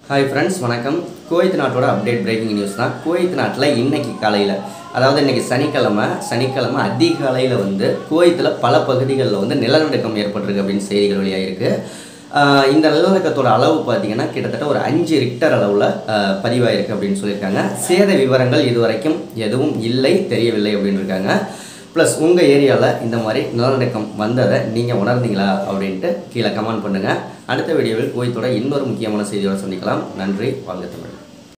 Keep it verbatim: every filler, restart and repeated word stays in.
Hi friends, வணக்கம். Kuwait நாட்டோட update breaking news தான். குவைத் நாட்டில் இன்னைக்கு காலையில், அதாவது இன்னைக்கு சனிக்கிழமை சனிக்கிழமை அதிகாலையில் வந்து குவைத்தில் பல பகுதிகளில் வந்து நிலநடுக்கம் ஏற்பட்டிருக்கு அப்படின்னு செய்திகள் வெளியாகிருக்கு. இந்த நிலநடுக்கத்தோட அளவு பார்த்தீங்கன்னா கிட்டத்தட்ட ஒரு அஞ்சு ரிக்டர் அளவில் பதிவாயிருக்கு அப்படின்னு சொல்லியிருக்காங்க. சேத விவரங்கள் இதுவரைக்கும் எதுவும் இல்லை, தெரியவில்லை அப்படின்னு இருக்காங்க. ப்ளஸ் உங்கள் ஏரியாவில் இந்த மாதிரி நிலநடுக்கம் வந்ததை நீங்கள் உணர்ந்தீங்களா அப்படின்ட்டு கீழே கமெண்ட் பண்ணுங்கள். அடுத்த வீடியோவில் குவைத்தோட இன்னொரு முக்கியமான செய்தியோடு சந்திக்கலாம். நன்றி. வாழ்க தமிழ்.